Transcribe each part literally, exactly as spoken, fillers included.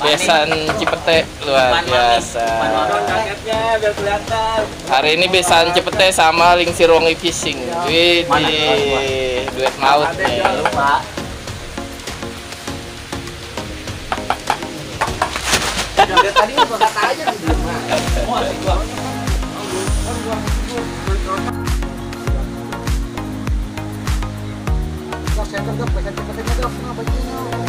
besan Cipete luar biasa. Hari ini besan Cipete sama Ling Sirwangi Fishing. Wih, di duet maut nih. Tadi gua kata aja di rumah. Saya tetap saya tetap tetap kenapa ini?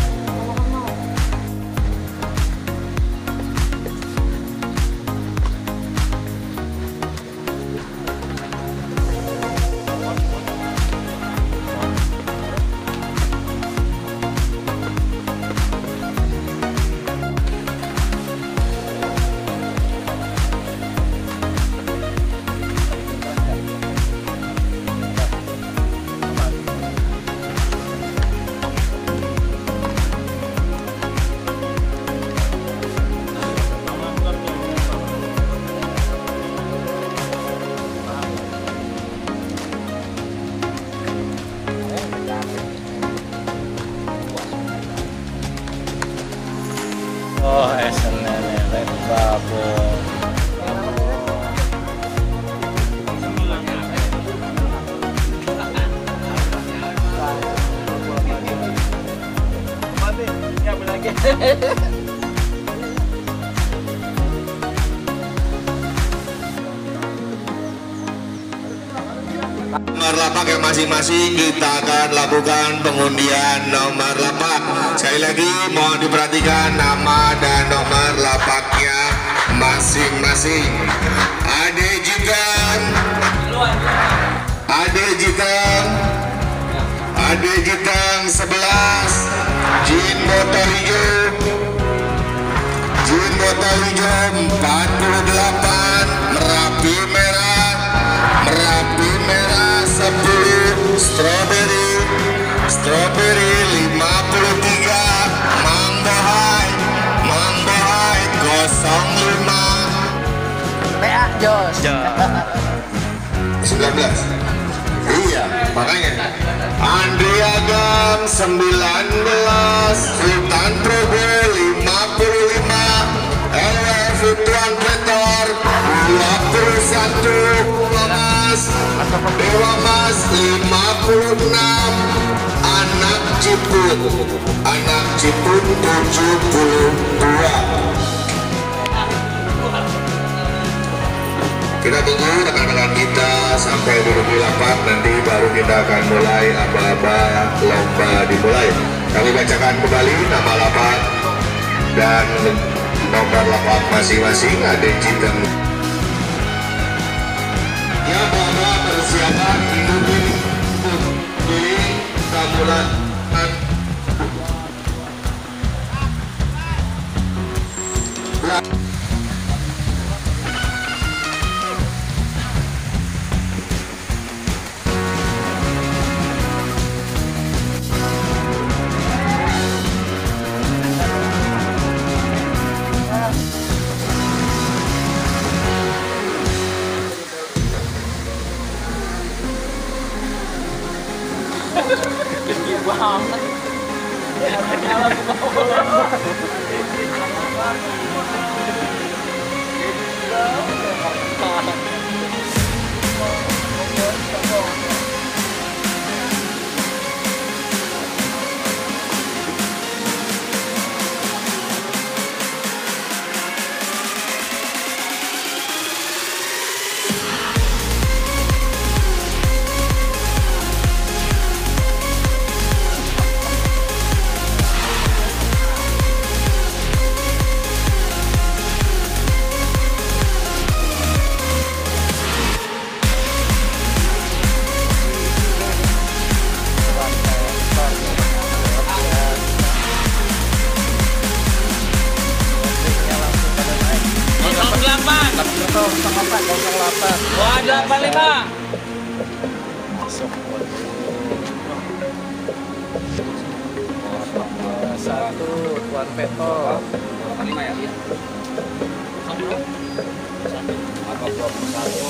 Oh, S N N babon. Nomor lapak yang masing-masing kita akan lakukan pengundian nomor lapak. Sekali lagi mohon diperhatikan nama dan nomor lapaknya masing-masing. Ade Jiteng, Ade Jiteng, Ade Jiteng sebelas, Jin botol hijau, Jin botol hijau empat puluh delapan, Merapi merah, Merapi merah sepuluh, Strawberry, Strawberry lima puluh tiga, Mango High, Mango High nol lima, P A Jos. sembilan belas. Iya, makanya Andrea Gang sembilan belas, Sultan Probo lima puluh lima, L F Tuan Petor dua puluh satu, Mas Dewa Mas lima puluh enam, Anak Ciput, Anak Ciput tujuh puluh dua. Kita tunggu rekan-rekan kita sampai duduk di lapak, nanti baru kita akan mulai aba-aba lomba dimulai. Kami bacakan kembali nama lapak dan nomor lapak masing-masing. Ada Jiteng. Ya, bahwa persiapan hidupin pilih tamulan. Tinggi banget. Wah, delapan lima. Masuk. Satu Tuan Peto. delapan lima ya? Satu. Satu.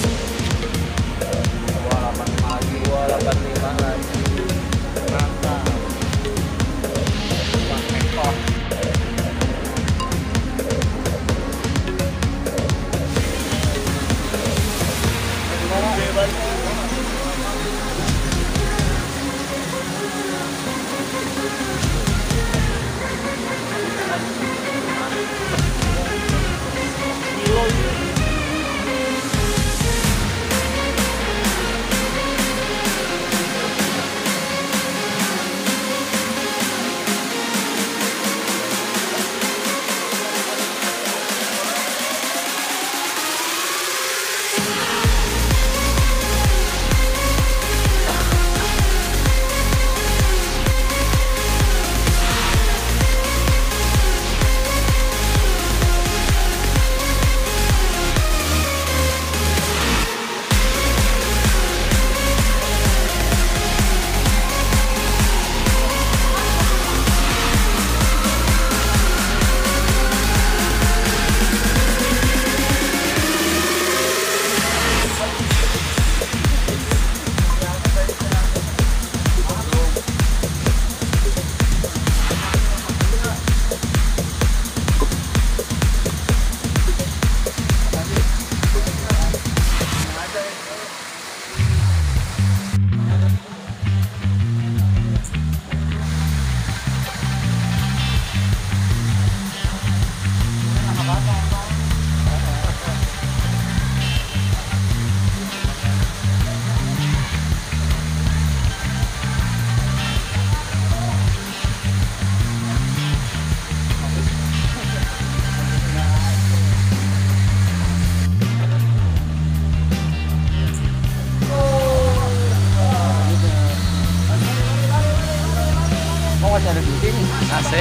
Dua delapan lima lagi. Dua delapan lima lagi. Mantap. Tuan Peto.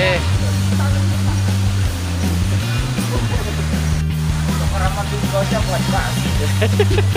Masih. Orang mati gojek buat banget.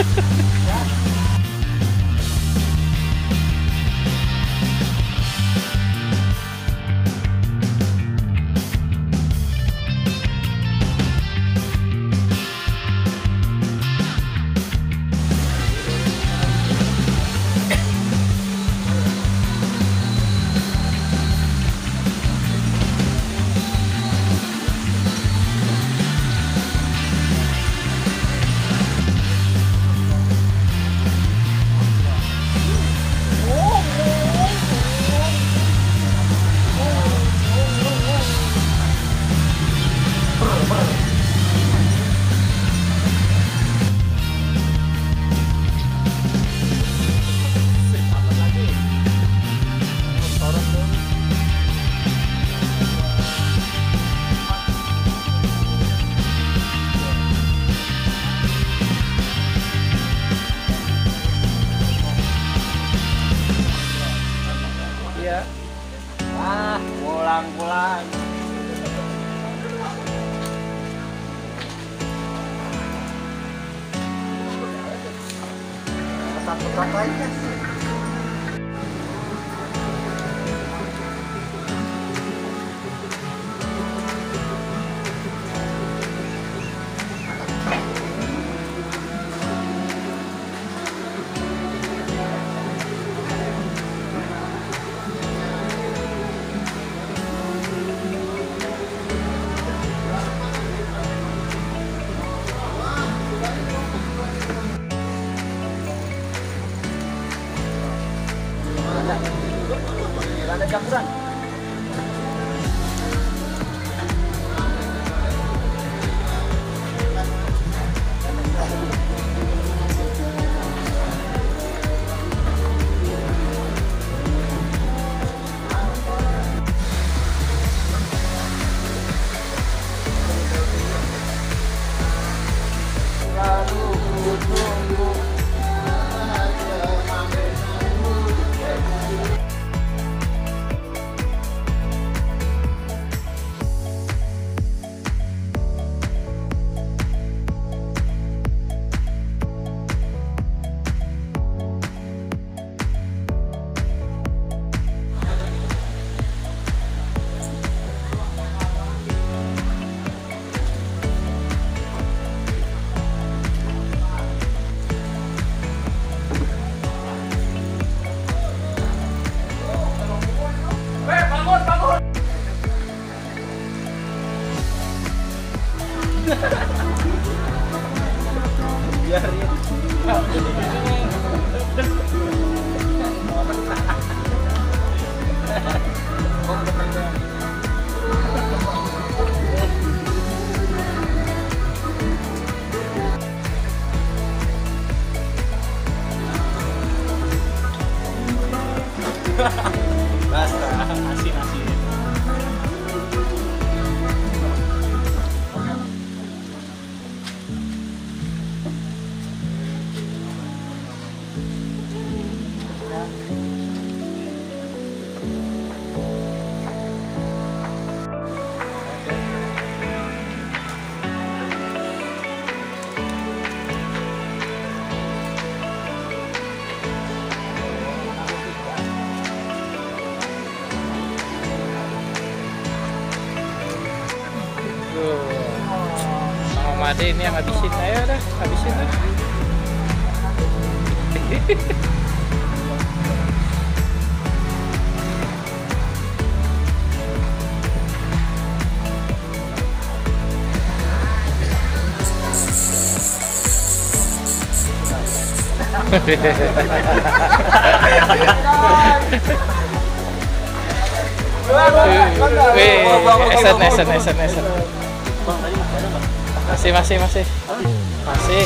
Ah, pulang-pulang. Satu-satu aja. Ada campuran. Basta, asin-asin. Sama Made ini yang habisin. Ayo dah, habisin dah. Wih, esen, esen, esen, esen. Masih, masih, masih. Masih.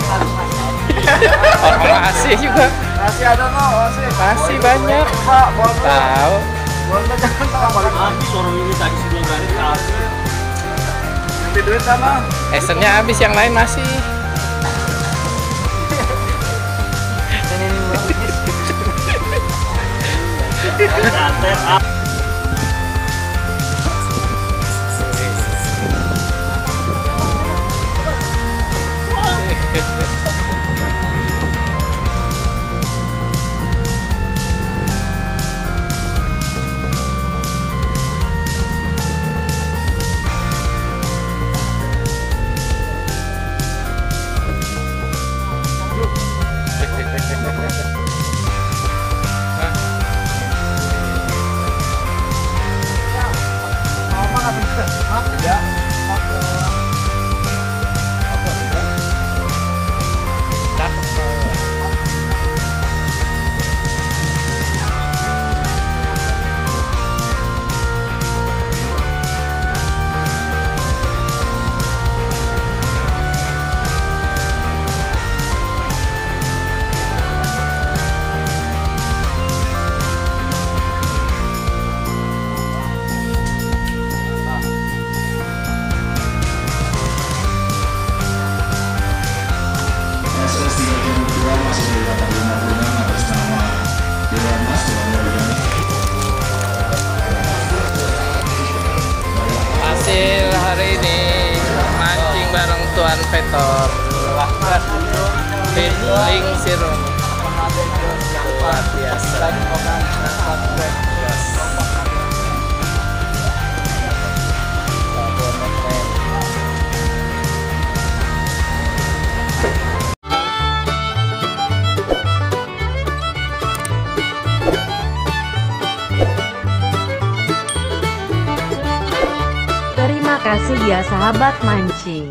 Oh, masih juga. Masih ada no, masih. Masih banyak. Pak, boleh. Tahu. Boleh jangan tak balik. Habis orang ini tadi sebelum hari habis. Nanti duit sama. Esennya habis, yang lain masih. Santet. elevator. Feeling zero. Luar biasa. Gas. Terima kasih ya sahabat mancing.